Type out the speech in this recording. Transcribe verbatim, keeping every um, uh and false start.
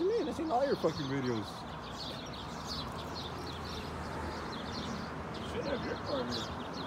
you mean? I seen all your fucking videos. Should have your car here.